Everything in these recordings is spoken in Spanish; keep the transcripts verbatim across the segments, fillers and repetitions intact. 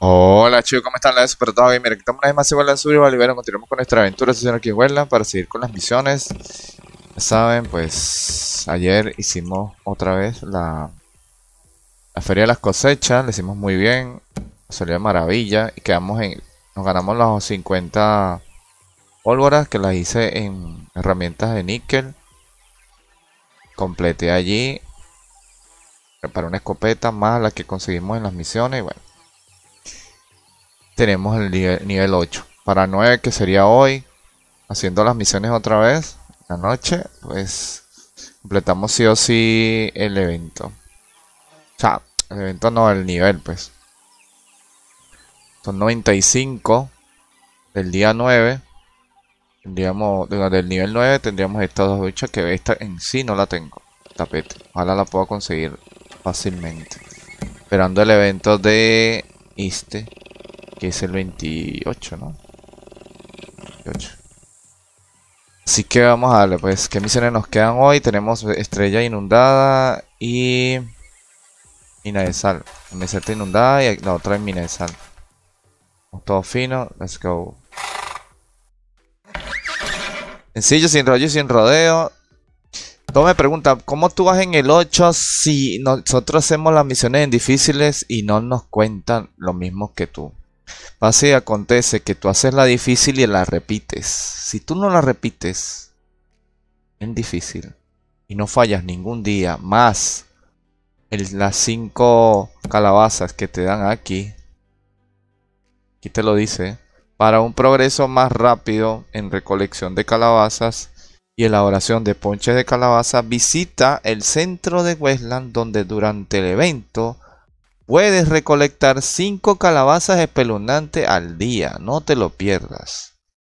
Hola chicos, ¿cómo están? La Super Dog. Mira, que estamos una vez más igual en Survival y bueno, continuamos con nuestra aventura sesión aquí en Westland para seguir con las misiones. Ya saben, pues ayer hicimos otra vez la, la Feria de las Cosechas, le hicimos muy bien, salió de maravilla y quedamos en, nos ganamos las cincuenta pólvoras que las hice en herramientas de níquel. Completé allí, preparé una escopeta más la que conseguimos en las misiones y bueno. Tenemos el nivel, nivel ocho. Para nueve que sería hoy, haciendo las misiones otra vez, la noche, pues completamos sí o sí el evento. O sea, el evento no, el nivel, pues. Son noventa y cinco del día nueve. Tendríamos, digo, del nivel nueve tendríamos estas dos duchas que esta en sí no la tengo. Tapete. Ojalá la pueda conseguir fácilmente. Esperando el evento de este, que es el veintiocho, ¿no? veintiocho. Así que vamos a darle, pues, ¿qué misiones nos quedan hoy? Tenemos estrella inundada y mina de sal. Meseta inundada y la otra es mina de sal. Todo fino, let's go. Sencillo, sin rollo y sin rodeo. Todo me pregunta, ¿cómo tú vas en el ocho si nosotros hacemos las misiones en difíciles y no nos cuentan lo mismo que tú? Pasa y acontece que tú haces la difícil y la repites. Si tú no la repites en difícil y no fallas ningún día, más el, las cinco calabazas que te dan aquí, aquí te lo dice, para un progreso más rápido en recolección de calabazas y elaboración de ponches de calabaza, visita el centro de Westland donde durante el evento puedes recolectar cinco calabazas espeluznantes al día. No te lo pierdas.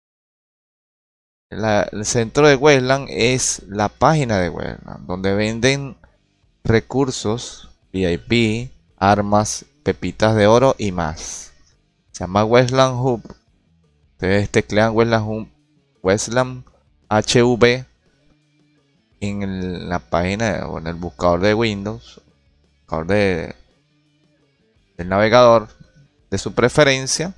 La, el centro de Westland es la página de Westland, donde venden recursos, V I P, armas, pepitas de oro y más. Se llama Westland Hub. Ustedes teclean Westland Hub, Westland H V en el, la página o en el buscador de Windows, buscador de, del navegador de su preferencia.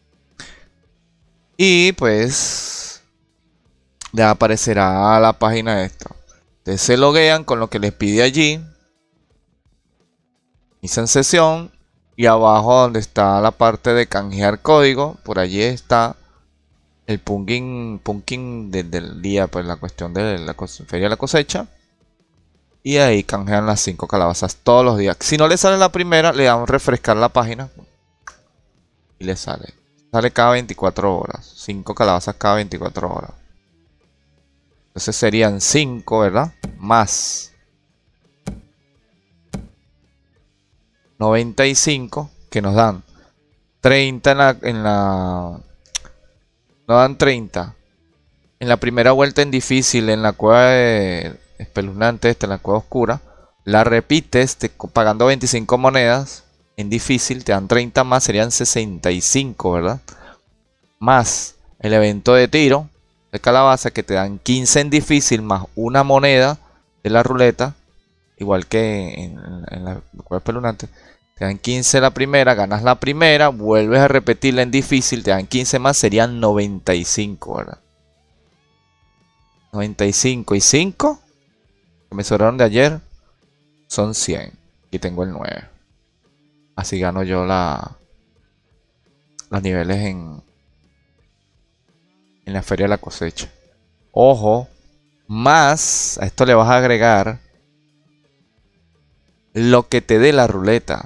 Y pues le aparecerá la página esta. Ustedes se loguean con lo que les pide allí. Inician sesión. Y abajo donde está la parte de canjear código, por allí está el pumpkin, pumpkin de, del día, pues la cuestión de la feria de la cosecha. Y ahí canjean las cinco calabazas todos los días. Si no le sale la primera, le damos refrescar la página. Y le sale. Sale cada veinticuatro horas. cinco calabazas cada veinticuatro horas. Entonces serían cinco, ¿verdad? Más noventa y cinco que nos dan treinta en la, en la... Nos dan treinta. En la primera vuelta en difícil, en la cueva de espeluznante, esta, en la cueva oscura. La repites te, pagando veinticinco monedas. En difícil te dan treinta más, serían sesenta y cinco, ¿verdad? Más el evento de tiro de calabaza que te dan quince en difícil más una moneda de la ruleta. Igual que en, en la cueva espeluznante. Te dan quince la primera, ganas la primera, vuelves a repetirla en difícil, te dan quince más, serían noventa y cinco, ¿verdad? noventa y cinco y cinco que me sobraron de ayer son cien. Y tengo el nueve. Así gano yo la, los niveles en, en la feria de la cosecha. Ojo, más a esto le vas a agregar lo que te dé la ruleta.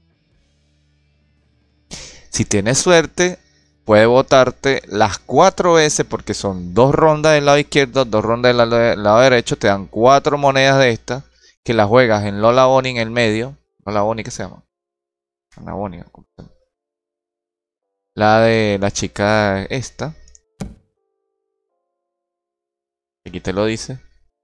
Si tienes suerte, puede botarte las cuatro veces porque son dos rondas del lado izquierdo, dos rondas del lado, del lado derecho. Te dan cuatro monedas de estas que las juegas en Lola Bonnie en el medio. Lola Bonnie, ¿qué se llama? Lola Bonnie. La de la chica esta. Aquí te lo dice.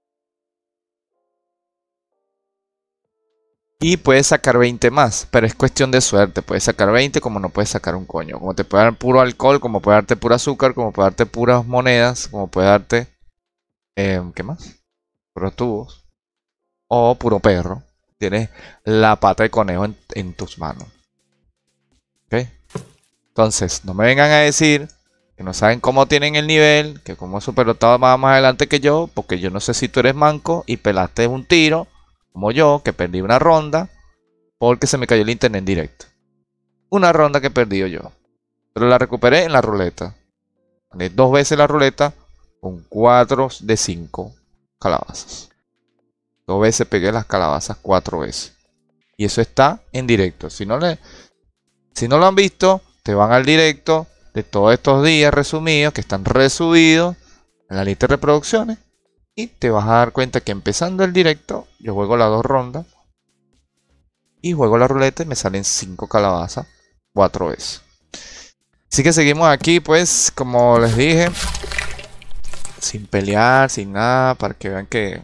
Y puedes sacar veinte más, pero es cuestión de suerte. Puedes sacar veinte como no puedes sacar un coño. Como te puede dar puro alcohol, como puede darte puro azúcar, como puede darte puras monedas, como puede darte... Eh, ¿Qué más? Puros tubos. O puro perro. Tienes la pata de conejo en, en tus manos. ¿Ok? Entonces, no me vengan a decir que no saben cómo tienen el nivel, que como su pelotado va más adelante que yo, porque yo no sé si tú eres manco y pelaste un tiro, como yo, que perdí una ronda, porque se me cayó el internet en directo. Una ronda que he perdido yo. Pero la recuperé en la ruleta. Gané dos veces la ruleta con cuatro de cinco calabazas. Dos veces pegué las calabazas, cuatro veces. Y eso está en directo. Si no, le, si no lo han visto, te van al directo de todos estos días resumidos, que están resubidos en la lista de reproducciones. Y te vas a dar cuenta que empezando el directo, yo juego las dos rondas. Y juego la ruleta y me salen cinco calabazas, cuatro veces. Así que seguimos aquí, pues, como les dije. Sin pelear, sin nada, para que vean que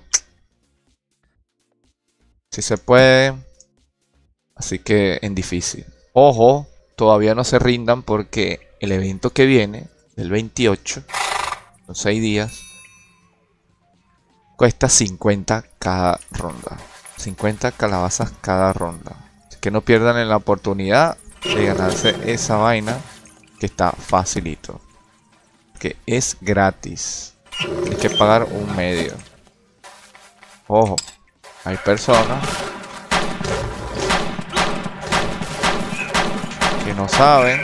sí se puede. Así que en difícil. Ojo, todavía no se rindan porque el evento que viene, del veintiocho, son seis días, cuesta cincuenta cada ronda. cincuenta calabazas cada ronda. Así que no pierdan la oportunidad de ganarse esa vaina que está facilito. Que es gratis. Hay que pagar un medio. Ojo, hay personas que no saben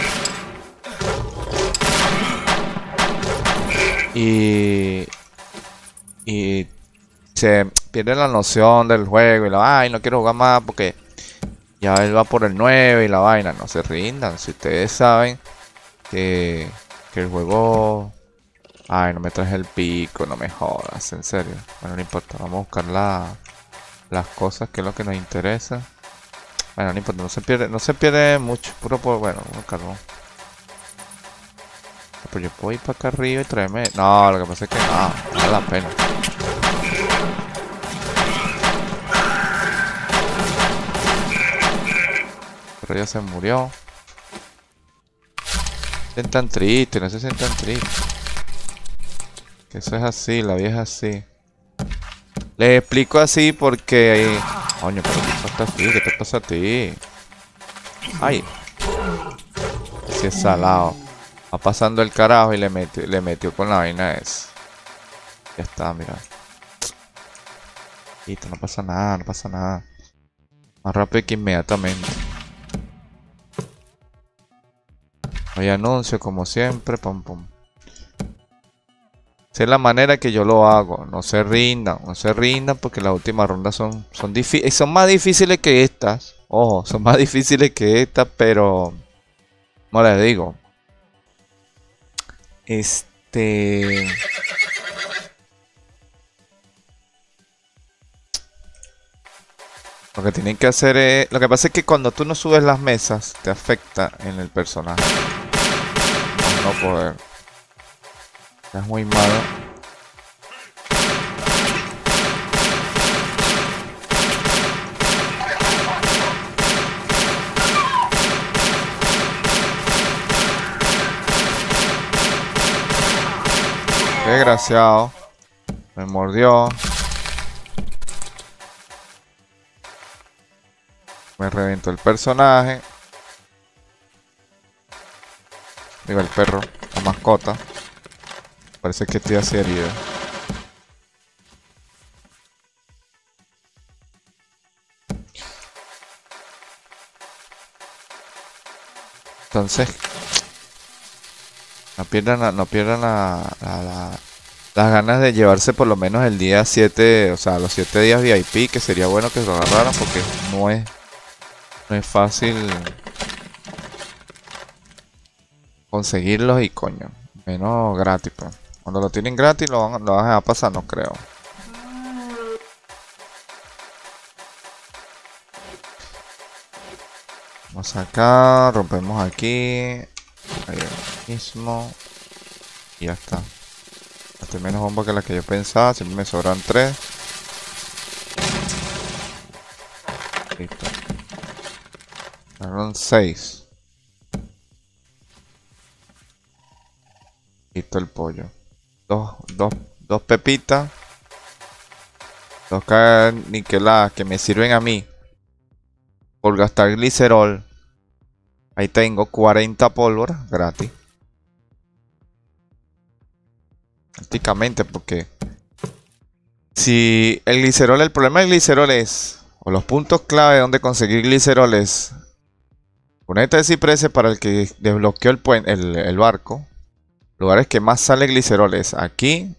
y y se pierde la noción del juego y la ay, no quiero jugar más porque ya él va por el nueve y la vaina. No se rindan. Si ustedes saben que, que el juego, ay, no me traje el pico, no me jodas, en serio. Bueno, no importa, vamos a buscar la, las cosas que es lo que nos interesa. Bueno, no importa, no se pierde, no se pierde mucho, puro por, bueno, un carbón. Pero yo puedo ir para acá arriba y traerme. No, lo que pasa es que no, no vale la pena. Pero ya se murió. Se sientan tristes, no se sientan tristes. Que eso es así, la vida es así. Les explico así porque... Coño, pero ¿qué pasa a ti? ¿Qué te pasa a ti? Ay. Si es salado. Va pasando el carajo y le metió, le metió con la vaina esa. Ya está, mira. Listo, no pasa nada, no pasa nada. Más rápido que inmediatamente. Hay anuncio como siempre, pum pum. Esa es la manera que yo lo hago. No se rindan, no se rindan porque las últimas rondas son, son, son más difíciles que estas. Ojo, son más difíciles que estas, pero... No les digo. Este... Lo que tienen que hacer es... Lo que pasa es que cuando tú no subes las mesas, te afecta en el personaje. No poder. Es muy malo. Qué desgraciado. Me mordió. Me reventó el personaje. Digo, el perro, la mascota. Parece que estoy así herido. Entonces, no pierdan, no pierdan la, la, la, las ganas de llevarse por lo menos el día siete, o sea, los siete días V I P, que sería bueno que lo agarraran porque no es, no es fácil conseguirlos y coño, menos gratis, pues. Cuando lo tienen gratis lo van, lo van a dejar pasar, no creo. Vamos acá, rompemos aquí. Ahí mismo. Y ya está. Este menos bomba que la que yo pensaba, siempre me sobran tres. Listo. Fueron seis. Listo el pollo. Dos, dos, dos pepitas. Dos cajas niqueladas que me sirven a mí. Por gastar glicerol. Ahí tengo cuarenta pólvora gratis. Prácticamente porque si el glicerol, el problema del glicerol es, o los puntos clave donde conseguir glicerol es cuneta de cipreses para el que desbloqueó el, puente, el, el barco. Lugares que más sale glicerol es aquí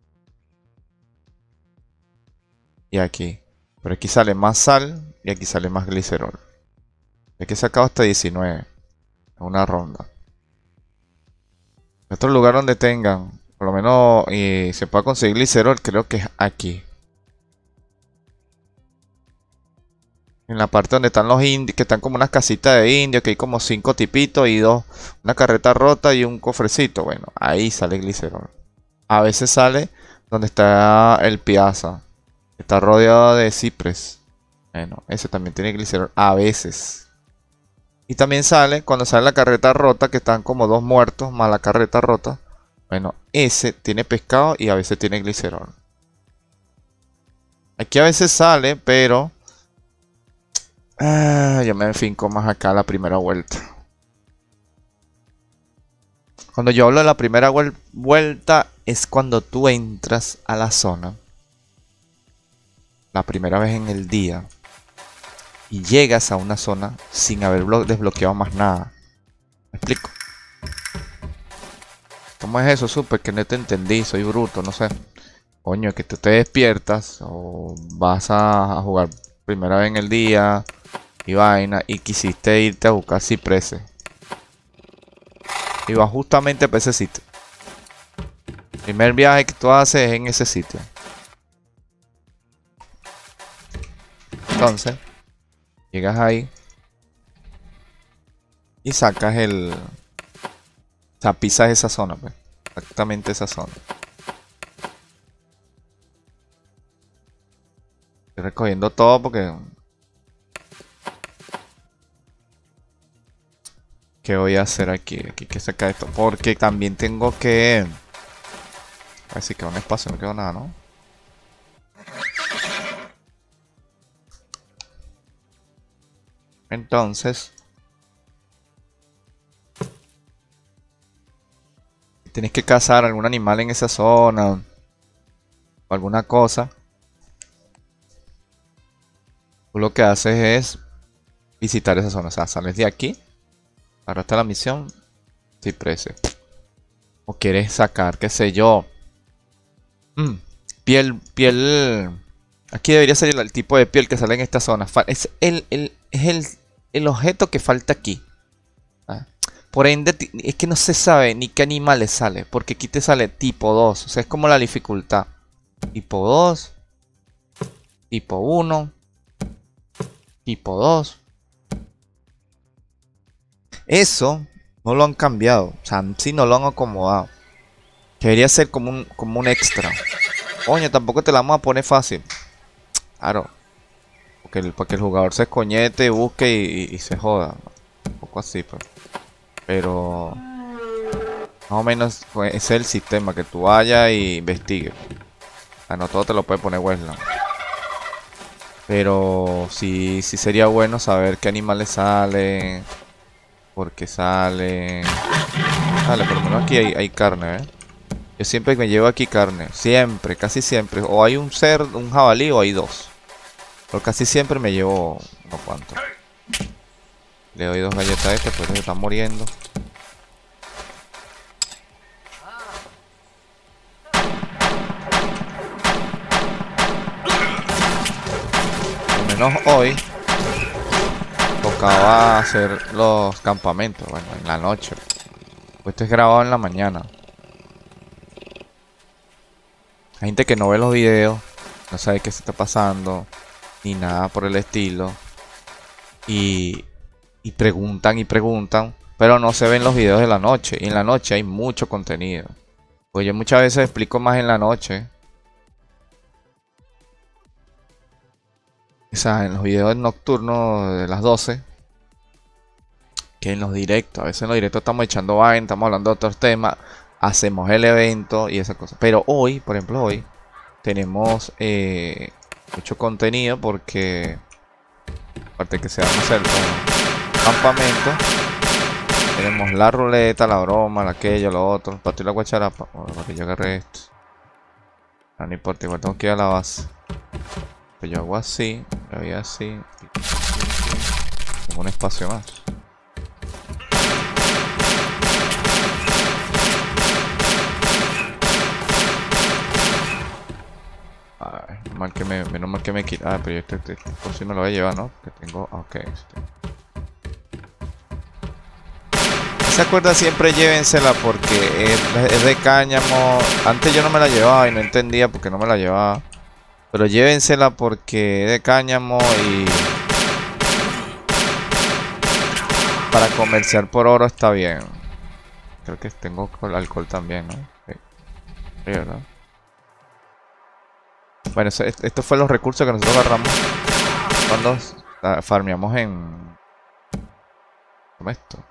y aquí. Pero aquí sale más sal y aquí sale más glicerol. Aquí he sacado hasta diecinueve en una ronda. Otro lugar donde tengan, por lo menos y se pueda conseguir glicerol, creo que es aquí. En la parte donde están los indios, que están como unas casitas de indios, que hay como cinco tipitos y dos, una carreta rota y un cofrecito. Bueno, ahí sale glicerol. A veces sale donde está el piazza. Está rodeado de cipres. Bueno, ese también tiene glicerol. A veces. Y también sale cuando sale la carreta rota, que están como dos muertos más la carreta rota. Bueno, ese tiene pescado y a veces tiene glicerol. Aquí a veces sale, pero... Ah, yo me enfinco más acá la primera vuelta. Cuando yo hablo de la primera vuel vuelta es cuando tú entras a la zona. La primera vez en el día. Y llegas a una zona sin haber desbloqueado más nada. ¿Me explico? ¿Cómo es eso? Super, que no te entendí, soy bruto, no sé. Coño, que tú te despiertas o vas a jugar primera vez en el día y vaina y quisiste irte a buscar cipreses. Y vas justamente para ese sitio. El primer viaje que tú haces es en ese sitio. Entonces, llegas ahí y sacas el... O sea, pisas esa zona, pues. Exactamente esa zona. Estoy recogiendo todo porque... ¿Qué voy a hacer aquí? Aquí que sacar esto. Porque también tengo que... A ver si queda un espacio, no quedó nada, ¿no? Entonces... Tienes que cazar algún animal en esa zona. O alguna cosa. Tú lo que haces es visitar esa zona. O sea, sales de aquí. Ahora está la misión. Cipreses. O quieres sacar, qué sé yo. Mm, piel, piel. Aquí debería ser el, el tipo de piel que sale en esta zona. Es el, el, es el, el objeto que falta aquí. ¿Ah? Por ende, es que no se sabe ni qué animales sale. Porque aquí te sale tipo dos. O sea, es como la dificultad. Tipo dos. Tipo uno. Tipo dos. Eso no lo han cambiado. O sea, sí no lo han acomodado. Debería ser como un, como un extra. Coño, tampoco te la vamos a poner fácil. Claro. Porque el, para que el jugador se escoñete, busque y, y, y se joda. Un poco así, pues. Pero... Más o menos pues, ese es el sistema. Que tú vayas y investigues. O sea, no todo te lo puede poner Westland. Pero sí, sí sería bueno saber qué animales salen. Por qué salen. Vale, por lo menos aquí hay, hay carne, ¿eh? Yo siempre me llevo aquí carne. Siempre, casi siempre. O hay un cerdo, un jabalí o hay dos. Pero casi siempre me llevo unos cuantos. Le doy dos galletas a este, pues se están muriendo. Al menos hoy tocaba hacer los campamentos, bueno, en la noche. Pues esto es grabado en la mañana. Hay gente que no ve los videos, no sabe qué se está pasando, ni nada por el estilo. Y, y preguntan y preguntan, pero no se ven los videos de la noche. Y en la noche hay mucho contenido. Pues yo muchas veces explico más en la noche. O sea, en los videos nocturnos de las doce. Que en los directos. A veces en los directos estamos echando vaina, estamos hablando de otros temas. Hacemos el evento y esas cosas. Pero hoy, por ejemplo hoy, tenemos eh, mucho contenido porque... Aparte que se va a hacer un campamento. Tenemos la ruleta, la broma, la aquello, lo otro. Pato y la guacharapa. Bueno, para que yo agarré esto. No, no importa, igual tengo que ir a la base. Pues yo hago así, yo voy así. Tengo un espacio más. Ay, menos mal que me, menos mal que me quita. Ah, pero yo este, este, este por si me lo voy a llevar, ¿no? Que tengo. Ok. Este. Esa cuerda siempre llévensela porque es, es de cáñamo. Antes yo no me la llevaba y no entendía por qué no me la llevaba. Pero llévensela porque es de cáñamo y para comerciar por oro está bien. Creo que tengo alcohol también, ¿no? Sí, sí, ¿verdad? Bueno, eso, estos fueron los recursos que nosotros agarramos cuando uh, farmeamos en... ¿Cómo es esto?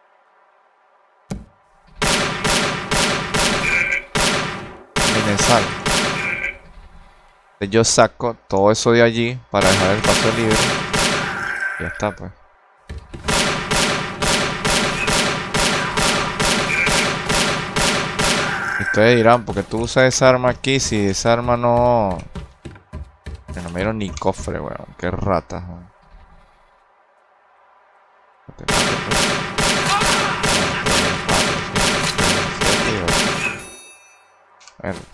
Minesal. Yo saco todo eso de allí para dejar el paso libre. Y ya está, pues. Y ustedes dirán, ¿por qué tú usas esa arma aquí si esa arma no... Que no me dieron ni cofre, weón. Qué ratas, weón. A ver.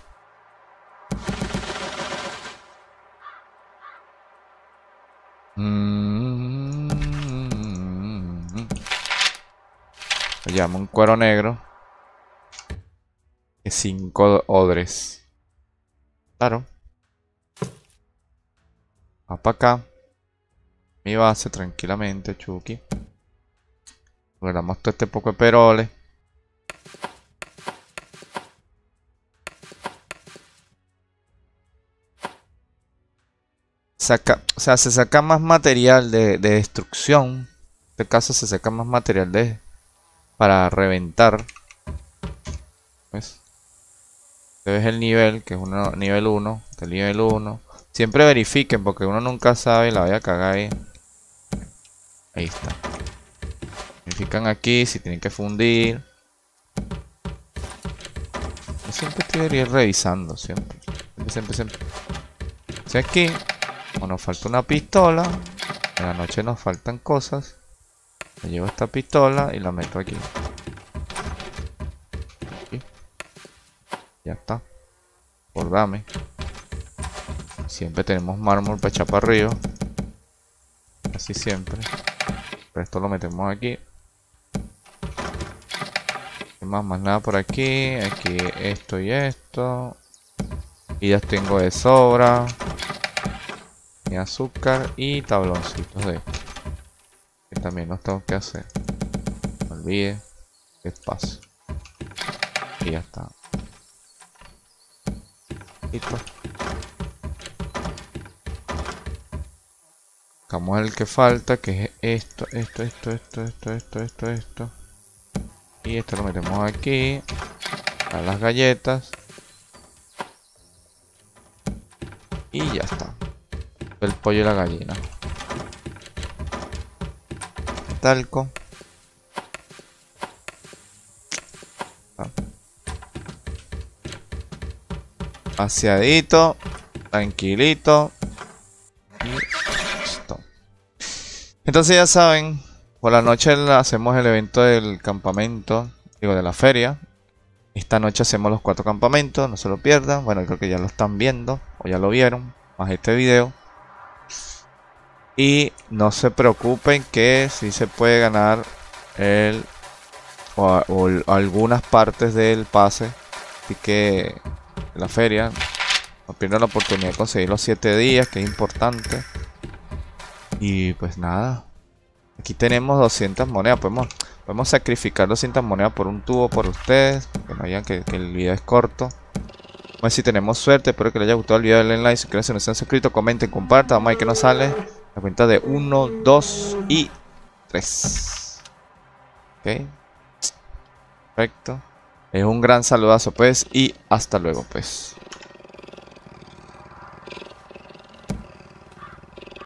Mm -hmm. Le llamo un cuero negro. Que cinco odres. Claro. Va para acá. Mi base tranquilamente, Chucky. Logramos todo este poco de peroles. Saca, o sea, se saca más material de, de destrucción. En este caso se saca más material de para reventar. ¿Ves? Este es el nivel, que es uno, nivel uno. Este es el nivel uno. Siempre verifiquen porque uno nunca sabe, la voy a cagar ahí. Ahí está. Verifican aquí si tienen que fundir. Yo siempre estoy revisando, siempre. Siempre, siempre, siempre. Si aquí, o nos falta una pistola, en la noche nos faltan cosas. Me llevo esta pistola y la meto aquí. Aquí. Ya está. Bordame. Siempre tenemos mármol para echar para arriba. Así siempre. Pero esto lo metemos aquí. Más, más nada por aquí. Aquí esto y esto. Y ya tengo de sobra. Y azúcar y tabloncitos de esto. Que también los tengo que hacer. No olvide. Espacio. Y ya está. Listo. Buscamos el que falta, que es esto, esto, esto, esto, esto, esto, esto, esto. Y esto lo metemos aquí. A las galletas. Y ya está. El pollo y la gallina. Talco. Vaciadito. Tranquilito. Y listo. Entonces ya saben. Por la noche hacemos el evento del campamento. Digo, de la feria. Esta noche hacemos los cuatro campamentos. No se lo pierdan. Bueno, creo que ya lo están viendo. O ya lo vieron. Más este video. Y no se preocupen que si se puede ganar el o, o algunas partes del pase. Así que la feria no pierdan la oportunidad de conseguir los siete días, que es importante. Y pues nada, aquí tenemos doscientas monedas. Podemos, podemos sacrificar doscientas monedas por un tubo por ustedes, que no hayan que, que el video es corto. Vamos a ver si tenemos suerte. Espero que les haya gustado el video. Denle like, suscríbanse si no se han suscrito, comenten, compartan. Vamos a ver qué nos sale. La cuenta de uno, dos y tres. Ok. Perfecto. Es un gran saludazo pues. Y hasta luego pues.